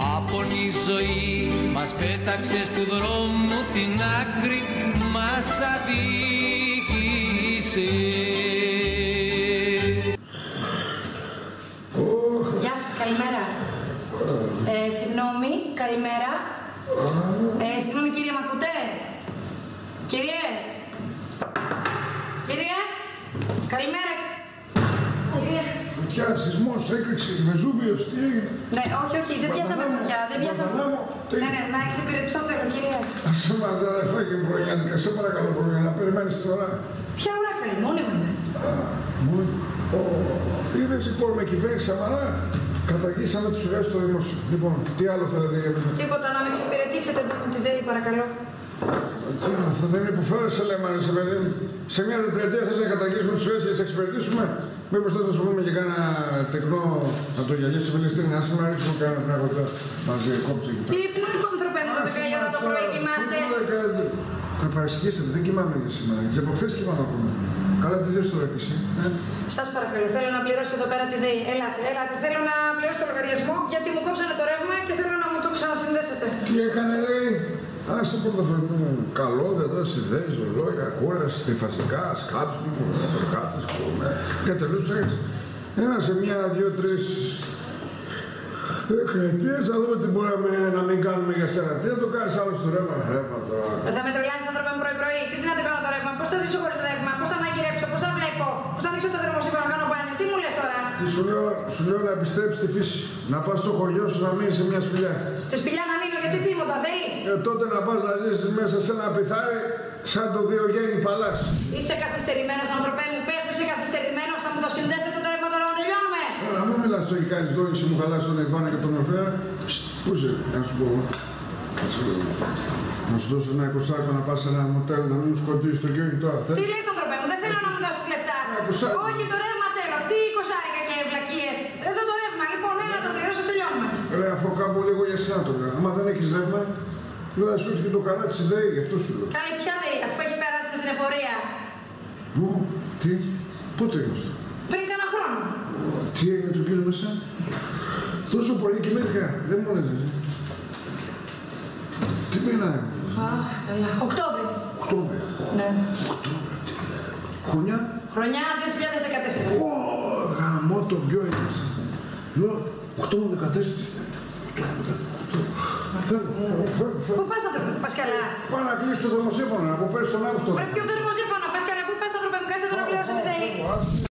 Άπονη ζωή μας πέταξε του δρόμου την άκρη, μας αδίκησε. Γεια σας, καλημέρα. Συγγνώμη, καλημέρα. Συγγνώμη κύριε, μ' ακούτε? Κύριε. Κύριε. Καλημέρα. Κύριε. Φωτιά, σεισμός, έκρηξη, Βεζούβιος, τι έγινε? Ναι, όχι, δεν πιάσαμε φωτιά, δεν πιάσαμε. Ναι, να εξυπηρετηθώ θέλω, κύριε. Σε μας αδερφέ και πρωινιάτικα, σε παρακαλώ πρωινιά, να περιμένεις την ώρα. Ποια ώρα καλή, μόνιμο είμαι. Είδες λοιπόν με κυβέρνηση Σαμαρά, καταργήσαμε τους ουρές στο δημόσιο. Λοιπόν, τι άλλο θέλετε για μένα? Τίποτα, να με εξυπηρετήσετε εδώ με τη ΔΕΗ, παρακαλώ. Αυτό δεν υποφέρεσαι, λέμε, ρε παιδί μου. Σε μια τετραετία θες να καταργήσουμε τους ουρές και να τις εξυπηρετήσουμε? Μήπως δεν θα σου πούμε και κάνα τεκνό να το γυαλίσει στο Φιλιστίνη, άσε να ρίξουμε κάνα μια κοντά μαζί, κόψε εκεί πέρα. Τι υπνοτικό άνθρωπο είναι 12 η ώρα το πρωί, κοιμάσαι? Θα παρασχίσετε, δεν κοιμάμαι για σήμερα. Για από χθες κοιμάμαι ακόμα. Καλά, τι θες τώρα και εσύ? Σας παρακαλώ, θέλω να πληρώσω εδώ πέρα τη ΔΕΗ. Ελάτε. Θέλω να πληρώσω το λογαριασμό γιατί μου κόψανε το ρεύμα και θέλω να μου το ξανασυνδέσετε. Τι έκανε, λέει? Ας το πρωτοφωνούμε. Καλό, δεν δώσει ιδέες, ζολόγια, κούραση, τριφασικά, σκάψιμο, προκάτες, και τελούς έχεις. Ένα σε μια, δύο, τρεις δεκαετίες, θα δούμε τι μπορούμε να μην κάνουμε για σένα. Τι να το κάνεις άλλο στο ρεύμα? Ρεύμα τώρα. Θα με τρολιάνεις άνθρωπε μου πρωί-πρωί. Τι να το κάνω το ρεύμα, πώς θα ζήσω χωρίς ρεύμα, πώς θα μαγειρέψω, πώς θα βλέπω, πώς θα ανοίξω το θερμοσύφωνο να κάνω μπάνιο. Τι μου λες τώρα? Τι σου λέω να επιστρέψεις στη φύση. Να πας στο χωριό σου να μείνεις σε μια σπηλιά. Στη σπηλιά να μείνω γιατί τίποτα θέλεις? Τότε να πας να ζήσεις μέσα σε ένα πιθάρι σαν το Διογέννη Παλάς. Είσαι καθυστερημένος άνθρωπε μου, πες μου είσαι καθυστερημένος, θα μου το συνδέσετε το ρεύμα τώρα να τελειώνουμε. Να μην μιλάς το έχει κάνεις δόνηση μου καλά στον Ιβάνα και τον Ορφέα. Πού είσαι, να σου πω. Να σου δώσω ένα 20 να πας σε ένα μοτέλ να μην μου σκοτήσεις το γιόνι τώρα. Τι λες άνθρωπε μου, δεν θέλω να μου δώσεις λεφτά. Όχι το ρεύμα θέλω, τι 20 και βλακίες. Εδώ το ρεύμα λοιπόν, έλα το πληρώσω, τελειώνουμε. Ρε αφού κάπου λίγο για εσένα το λέω. Άμα δεν έχεις ρεύμα, δεν θα σου έρθει και το καράτσι της ΔΕΗ, γι' αυτό σου λέω. Καλή ποια ΔΕΗ, αφού έχει περάσει με την εφορία. Πού, τι, πότε είναι αυτό? Πριν κάνα χρόνο. Τι έγινε το κύριο μέσα? Τόσο πολύ κοιμήθηκα, δεν μου λες. Τι μήνα είναι? Καλά. Οκτώβρη. Οκτώβρη. Ναι. Οκτώβρη. Χρονιά? Χρονιά 2014. Γαμώ το πιο έτσι. Λέω, Οκτώβρη 14. Πού πας άνθρωπε, πας καλά? Πάω να κλείσω το θερμοσύμφωνο, από πέρυσι τον Αύγουστο. Πρέπει πιο θερμοσύμφωνο, πας καλά, πού πας άνθρωπε μου, κάτσε εδώ να πληρώσω τη ΔΕΗ.